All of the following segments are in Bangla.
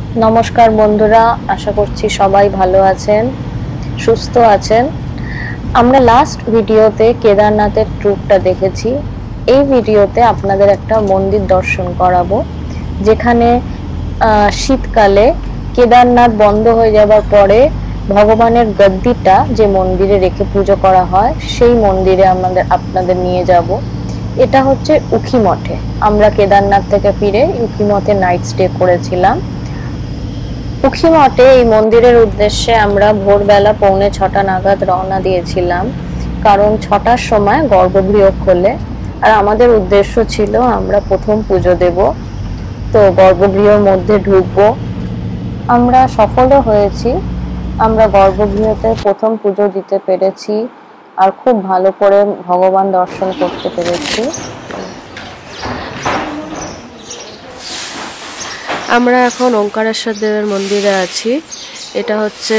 নমস্কার বন্ধুরা, আশা করছি সবাই ভালো আছেন, সুস্থ আছেন। আমরা লাস্ট ভিডিওতে কেদারনাথের ট্যুরটা দেখেছি। এই ভিডিওতে আপনাদের একটা মন্দির দর্শন করাবো, যেখানে শীতকালে কেদারনাথ বন্ধ হয়ে যাবার পরে ভগবানের গদ্দিটা যে মন্দিরে রেখে পুজো করা হয়, সেই মন্দিরে আপনাদের নিয়ে যাব। এটা হচ্ছে উখিমঠে। আমরা কেদারনাথ থেকে ফিরে উখিমঠে নাইট স্টে করেছিলাম। উখিমঠে এই মন্দিরের উদ্দেশ্যে আমরা ভোরবেলা 6:45 নাগাদ রওনা দিয়েছিলাম, কারণ 6টার সময় গর্ভগৃহ খোলে। আর আমাদের উদ্দেশ্য ছিল আমরা প্রথম পুজো দেব, তো গর্ভগৃহের মধ্যে ঢুকবো। আমরা সফলও হয়েছি। আমরা গর্ভগৃহতে প্রথম পুজো দিতে পেরেছি আর খুব ভালো করে ভগবান দর্শন করতে পেরেছি। আমরা এখন ওঙ্কারেশ্বর দেবের মন্দিরে আছি। এটা হচ্ছে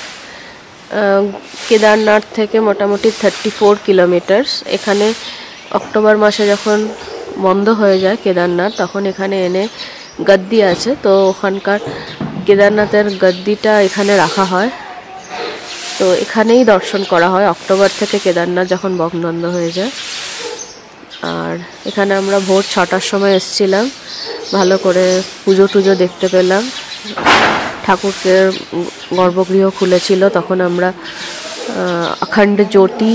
কেদারনাথ থেকে মোটামুটি 34 কিলোমিটার। এখানে অক্টোবর মাসে যখন বন্ধ হয়ে যায় কেদারনাথ, তখন এখানে এনে গদ্দি আছে, তো ওখানকার কেদারনাথের গদ্দিটা এখানে রাখা হয়। তো এখানেই দর্শন করা হয় অক্টোবর থেকে কেদারনাথ যখন বন্ধ হয়ে যায়। আর এখানে আমরা ভোর 6টার সময় এসেছিলাম, ভালো করে পুজো টুজো দেখতে পেলাম। ঠাকুরকে গর্ভগৃহ খুলেছিল, তখন আমরা অখণ্ড জ্যোতি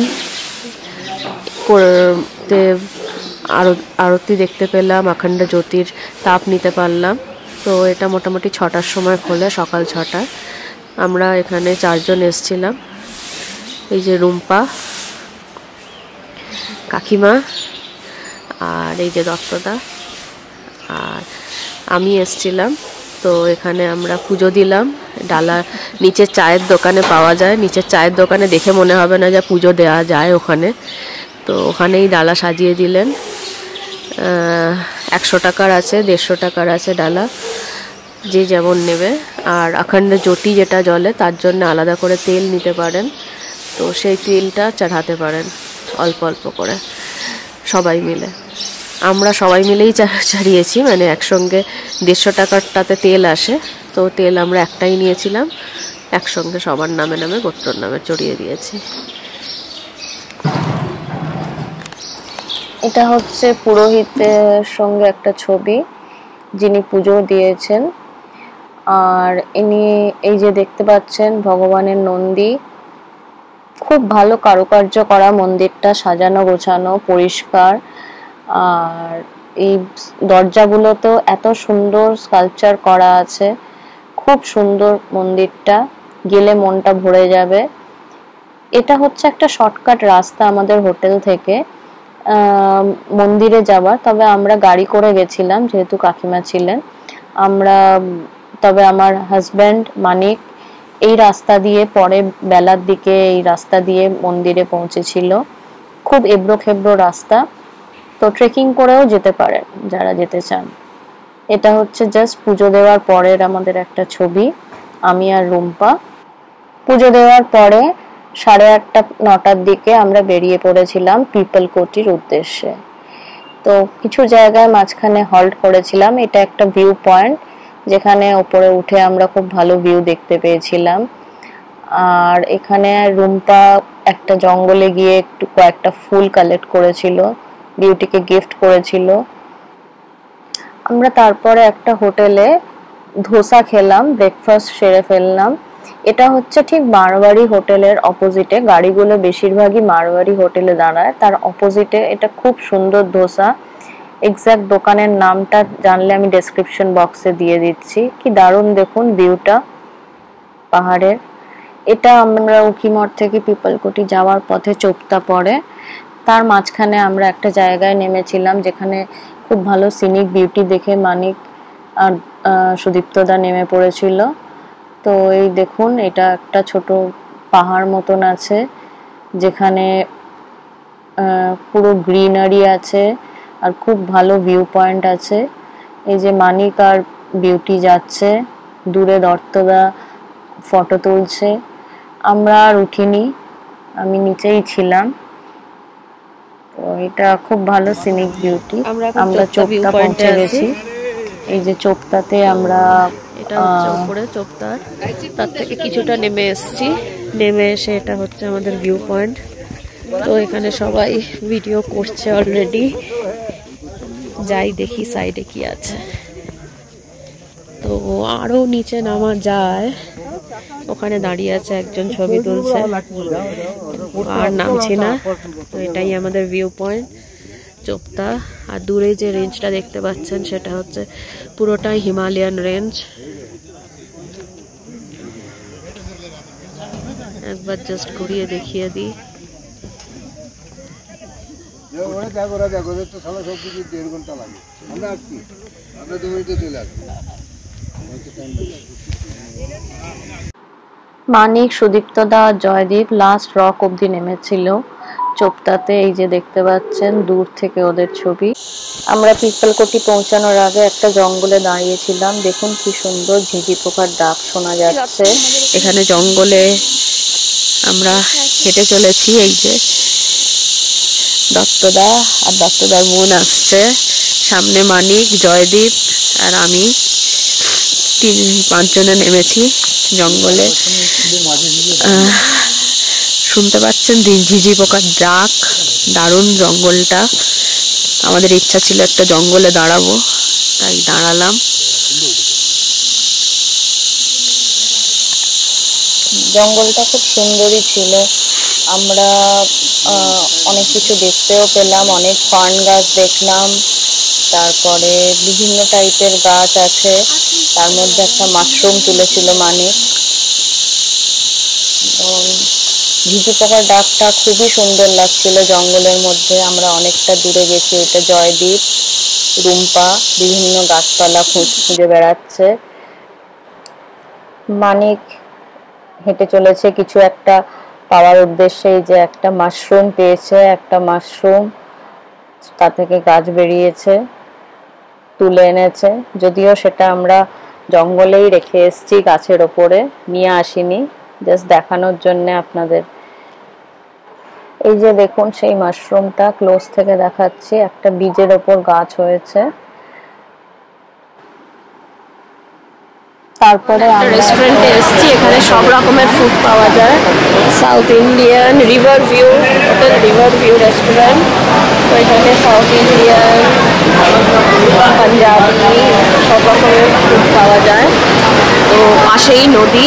করতে আরতি দেখতে পেলাম, অখণ্ড জ্যোতির তাপ নিতে পারলাম। তো এটা মোটামুটি 6টার সময় খোলে, সকাল 6টায়। আমরা এখানে 4 জন এসেছিলাম। এই যে রুম্পা কাকিমা, আর এই যে দত্তদা, আর আমি এসছিলাম। তো এখানে আমরা পুজো দিলাম। ডালা নিচে চায়ের দোকানে পাওয়া যায়। নিচের চায়ের দোকানে দেখে মনে হবে না যে পুজো দেওয়া যায় ওখানে। তো ওখানেই ডালা সাজিয়ে দিলেন। 100 টাকার আছে, 150 টাকার আছে ডালা, যে যেমন নেবে। আর অখণ্ড জ্যোতি যেটা জ্বলে তার জন্য আলাদা করে তেল নিতে পারেন, তো সেই তেলটা চড়াতে পারেন অল্প অল্প করে সবাই মিলে। আমরা সবাই মিলেই চাড়িয়েছি, মানে একসঙ্গে 150 টাকারটাতে তেল আসে, তো তেল আমরা একটাই নিয়েছিলাম, একসঙ্গে সবার নামে নামে গোত্রর নামে চড়িয়ে দিয়েছি। এটা হচ্ছে পুরোহিতের সঙ্গে একটা ছবি, যিনি পুজো দিয়েছেন। আর ইনি এই যে দেখতে পাচ্ছেন ভগবানের নন্দী, খুব ভালো কারুকার্য করা মন্দিরটা, সাজানো গোছানো পরিষ্কার। আর এই দরজাগুলো তো এত সুন্দর স্কাল্পচার করা আছে, খুব সুন্দর মন্দিরটা, গেলে মনটা ভরে যাবে। এটা হচ্ছে একটা শর্টকাট রাস্তা আমাদের হোটেল থেকে মন্দিরে যাওয়ার, তবে আমরা গাড়ি করে গেছিলাম যেহেতু কাকিমা ছিলেন। তবে আমার হাজব্যান্ড মানিক এই রাস্তা দিয়ে পরে বেলার দিকে এই রাস্তা দিয়ে মন্দিরে পৌঁছেছিল। খুব এবড়ো খেবড়ো রাস্তা, তো ট্রেকিং করেও যেতে পারেন যারা যেতে চান। এটা হচ্ছে জাস্ট পুজো দেওয়ার পরের আমাদের একটা ছবি, আমি আর রুম্পা। পুজো দেওয়ার পরে 8:30 9টার দিকে আমরা বেরিয়ে পড়েছিলাম পিপলকোটির উদ্দেশ্যে। তো কিছু জায়গায় মাঝখানে হল্ট করেছিলাম। এটা একটা ভিউ পয়েন্ট, যেখানে উপরে উঠে আমরা খুব ভালো ভিউ দেখতে পেয়েছিলাম। আর এখানে রুম্পা একটা জঙ্গলে গিয়ে একটু কয়েকটা ফুল কালেক্ট করেছিল, বিউটিকে গিফট করেছিল। আমরা তারপরে একটা হোটেলে ধোসা খেলাম, ব্রেকফাস্ট সেরে ফেললাম। এটা হচ্ছে ঠিক মারওয়ারি হোটেলের অপোজিটে, গাড়িগুলো বেশিরভাগই মারওয়ারি হোটেলে দাঁড়ায়, তার অপোজিটে। এটা খুব সুন্দর ধোসা। এক্সাক্ট দোকানের নামটা জানলে আমি ডেসক্রিপশন বক্সে দিয়ে দিচ্ছি। কি দারুণ দেখুন ভিউটা পাহাড়ের। এটা আমরা উখিমঠ থেকে পিপলকোটি যাওয়ার পথে চোপতা পড়ে, তার মাঝখানে আমরা একটা জায়গায় নেমেছিলাম যেখানে খুব ভালো সিনিক বিউটি দেখে মানিক আর সুদীপ্তদা নেমে পড়েছিল। তো এই দেখুন, এটা একটা ছোট পাহাড় মতন আছে, যেখানে পুরো গ্রিনারি আছে আর খুব ভালো ভিউ পয়েন্ট আছে। এই যে মানিক আর বিউটি যাচ্ছে, দূরে দত্তদা ফটো তুলছে। আমরা আর উঠিনি, আমি নিচেই ছিলাম। তো এটা খুব ভালো সিনিক বিউটি। আমরা চোপতা পৌঁছে গেছি। এই যে চোপতাতে আমরা এটা হচ্ছে উপরে চোপতার, তার থেকে কিছুটা নেমে এসেছি। নেমে এসে এটা হচ্ছে আমাদের ভিউ পয়েন্ট। তো এখানে সবাই ভিডিও করছে অলরেডি, যাই দেখি সাইডে কি আছে। তো আরো নিচে নামা যায়, ওখানে দাঁড়িয়ে আছে একজন ছবি তুলছে, আর নামছি না। তো এটাই আমাদের ভিউ পয়েন্ট চোপতা। আর দূরে যে রেঞ্জটা দেখতে পাচ্ছেন সেটা হচ্ছে পুরোটাই হিমালয়ান রেঞ্জ। একবার জাস্ট ঘুরিয়ে দেখিয়ে দিই। মানিক, সুদীপ্ত দা, জয়দীপ লাস্ট রক অব্দি নেমেছিল চোপতাতে। এই যে দেখতে পাচ্ছেন দূর থেকে ওদের ছবি। আমরা পিপলকোটি পৌঁছানোর আগে একটা জঙ্গলে দাঁড়িয়েছিলাম। দেখুন কি সুন্দর ঝিঝি পোকার ডাক শোনা যাচ্ছে। এখানে জঙ্গলে আমরা হেঁটে চলেছি। এই যে দত্তদা আর দত্তদার বোন আসছে, সামনে মানিক, জয়দীপ আর আমি, 4-5 জনে নেমেছি জঙ্গলে। শুনতে পাচ্ছেন ঝিঝি পোকার ডাক, দারুণ জঙ্গলটা। আমাদের ইচ্ছা ছিল একটা জঙ্গলে দাঁড়াবো, তাই দাঁড়ালাম। জঙ্গলটা খুব সুন্দরই ছিল। আমরা অনেক কিছু দেখতেও পেলাম, অনেক ফার্ন গাছ দেখলাম, তারপরে বিভিন্ন টাইপের গাছ আছে, তার মধ্যে একটা মাশরুম তুলেছিল মানিক। ঝিঝি পোকার ডাকটা খুবই সুন্দর লাগছিল জঙ্গলের মধ্যে। আমরা অনেকটা দূরে গেছি। এটা জয়দীপ, রুম্পা বিভিন্ন গাছপালা খুঁজে বেড়াচ্ছে। মানিক হেঁটে চলেছে কিছু একটা পাওয়ার উদ্দেশ্যে। এই যে একটা মাশরুম পেয়েছে, একটা মাশরুম, তা থেকে গাছ বেরিয়েছে, তুলে এনেছে। যদিও সেটা আমরা জঙ্গলেই রেখে এসেছি, গাছের ওপরে নিয়ে আসিনি, জাস্ট দেখানোর জন্য আপনাদের। এই যে দেখুন সেই মাশরুমটা ক্লোজ থেকে দেখাচ্ছি, একটা বীজের ওপর গাছ হয়েছে। তারপরে রেস্টুরেন্টে এসেছি, এখানে সব রকমের ফুড পাওয়া যায়। South Indian river view hotel, river view restaurant. তো এখানে সাউথ ইন্ডিয়ান, পাঞ্জাবি সব রকমের ফুড পাওয়া যায়। তো পাশেই নদী,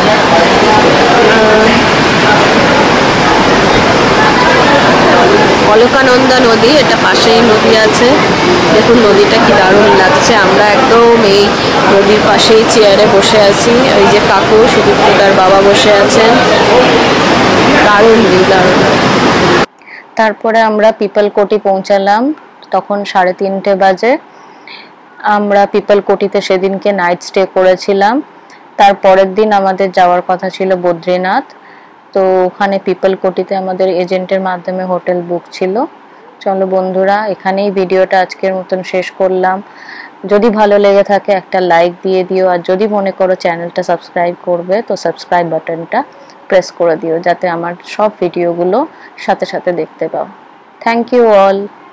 অলকানন্দা নদী, এটা পাশেই নদী আছে। দেখুন নদীটা কি দারুণ লাগছে। আমরা একদম এই নদীর পাশেই চেয়ারে বসে আছি। ওই যে কাকু, সুদীপ্তদার বাবা বসে আছেন। দারুণ ভিউ, দারুণ। তারপরে আমরা পিপলকোটি পৌঁছালাম, তখন 3:30 বাজে। আমরা পিপলকোটিতে সেদিনকে নাইট স্টে করেছিলাম। তারপরের দিন আমাদের যাওয়ার কথা ছিল বদ্রীনাথ। তো ওখানে পিপলকোটিতে আমাদের এজেন্টের মাধ্যমে হোটেল বুক ছিল। চলো বন্ধুরা, এখানেই ভিডিওটা আজকের মতন শেষ করলাম। যদি ভালো লেগে থাকে একটা লাইক দিয়ে দিও, আর যদি মনে করো চ্যানেলটা সাবস্ক্রাইব করবে তো সাবস্ক্রাইব বাটনটা প্রেস করে দিও, যাতে আমার সব ভিডিওগুলো সাথে সাথে দেখতে পাও। Thank you all.